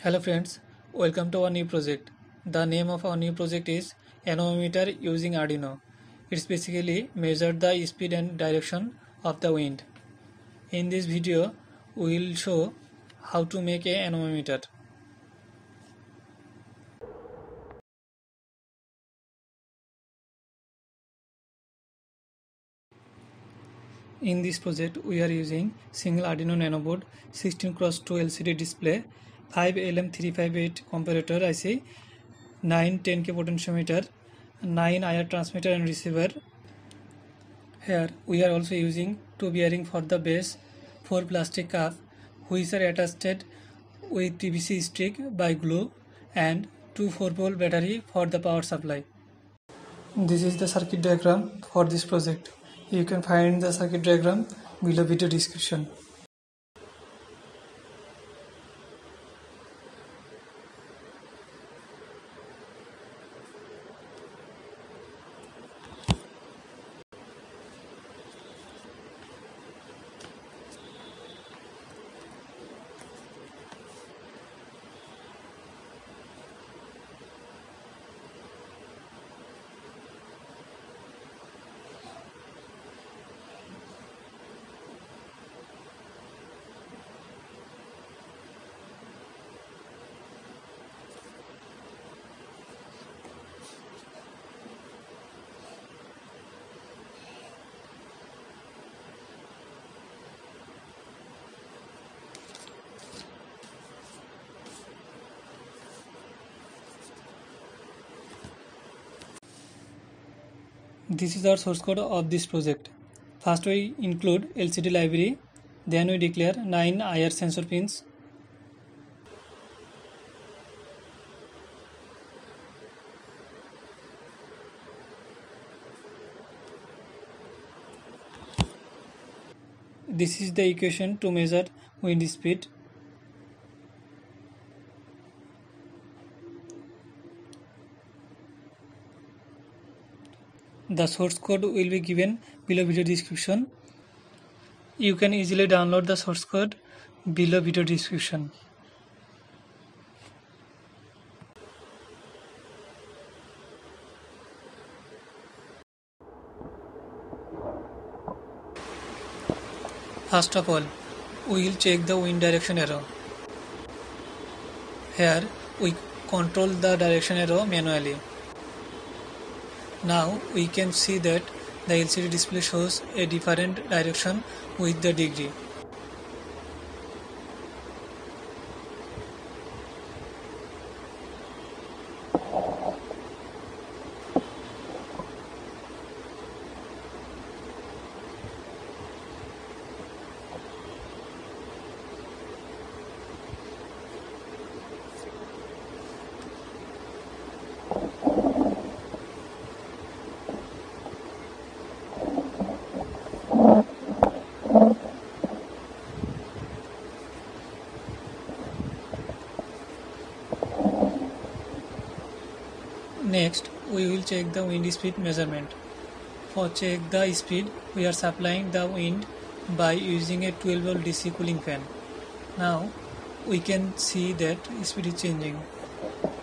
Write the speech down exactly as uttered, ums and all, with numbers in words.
Hello friends, welcome to our new project. The name of our new project is anemometer using Arduino. It's basically measure the speed and direction of the wind. In this video, we will show how to make a anemometer. In this project, we are using single Arduino Nano board, sixteen cross two L C D display, five L M three fifty-eight comparator I C, nine ten K potentiometer, nine I R transmitter and receiver. Here we are also using two bearing for the base, four plastic cup which are attached with P V C stick by glue, and two four pole battery for the power supply. This is the circuit diagram for this project. You can find the circuit diagram below video description. This is our source code of this project. First we include L C D library, then we declare nine I R sensor pins. This is the equation to measure wind speed. The source code will be given below video description. You can easily download the source code below video description. First of all, we will check the wind direction arrow. Here we control the direction arrow manually. Now we can see that the L C D display shows a different direction with the degree. Next, we will check the wind speed measurement. For check the speed, we are supplying the wind by using a twelve volt D C cooling fan. Now, we can see that speed is changing.